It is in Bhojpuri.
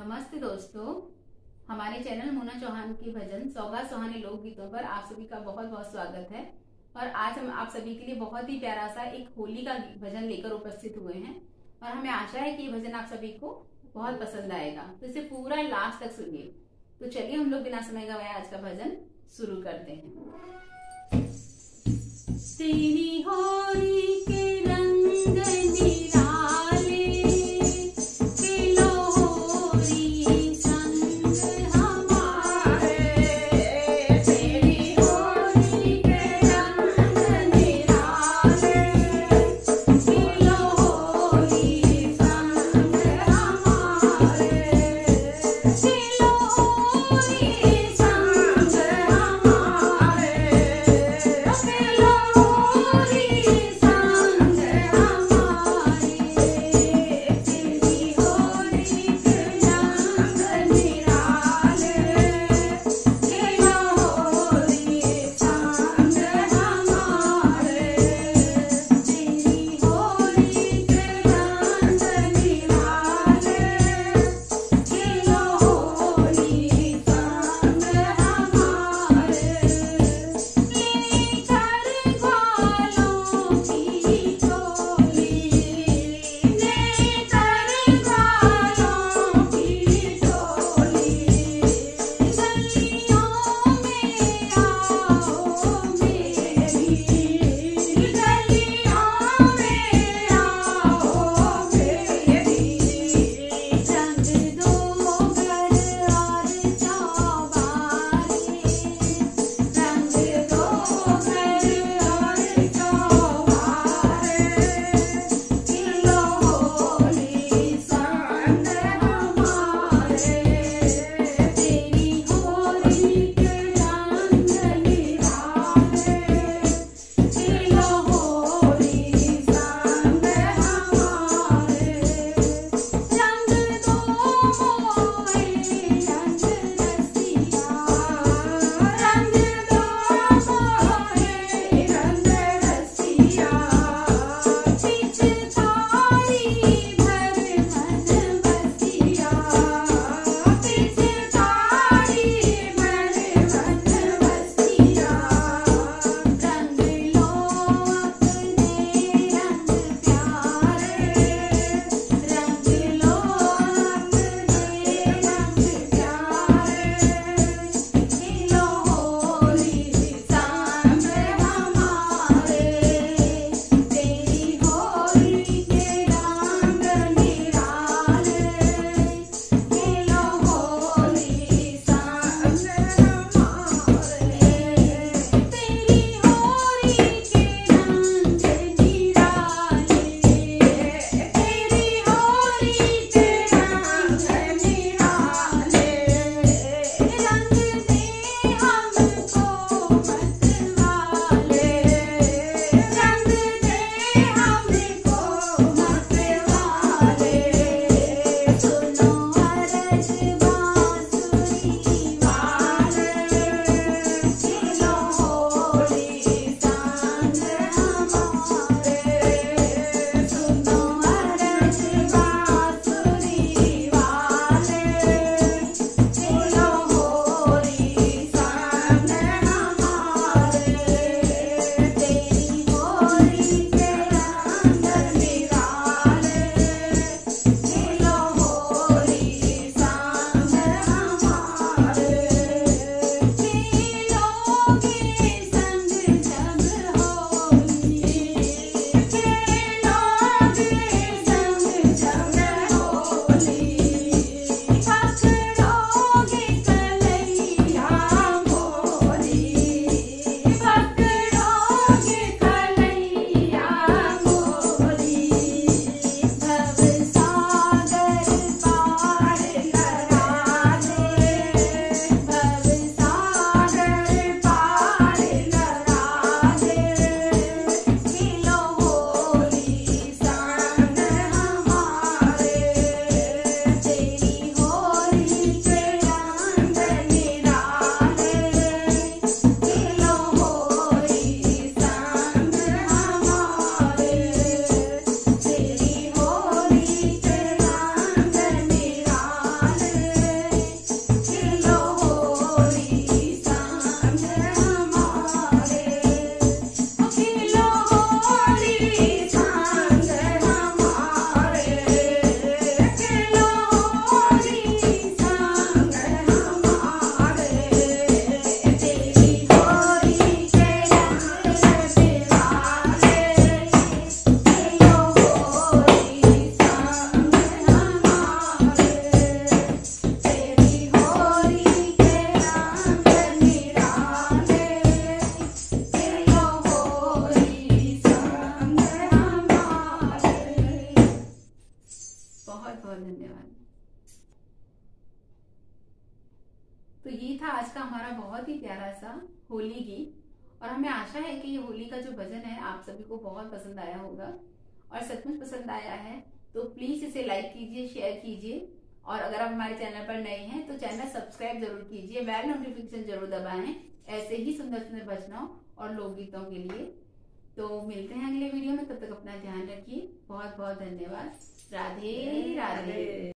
नमस्ते दोस्तों, हमारे चैनल मोना चौहान की भजन सौगात सुहाने लोकगीतों पर आप सभी का बहुत बहुत स्वागत है। और आज हम आप सभी के लिए बहुत ही प्यारा सा एक होली का भजन लेकर उपस्थित हुए हैं और हमें आशा है कि ये भजन आप सभी को बहुत पसंद आएगा, तो इसे पूरा लास्ट तक सुनिए। तो चलिए हम लोग बिना समय गवाए आज का भजन शुरू करते हैं। तेरी होली के रंग निराले बहुत ही प्यारा सा होली गीत। और हमें आशा है कि ये होली का जो भजन है आप सभी को बहुत पसंद आया होगा, और सचमुच पसंद आया है तो प्लीज इसे लाइक कीजिए, शेयर कीजिए, और अगर आप हमारे चैनल पर नए हैं तो चैनल सब्सक्राइब जरूर कीजिए, बेल नोटिफिकेशन जरूर दबाएं ऐसे ही सुंदर सुंदर भजनों और लोकगीतों के लिए। तो मिलते हैं अगले वीडियो में, तब तक अपना ध्यान रखिए। बहुत बहुत धन्यवाद। राधे राधे।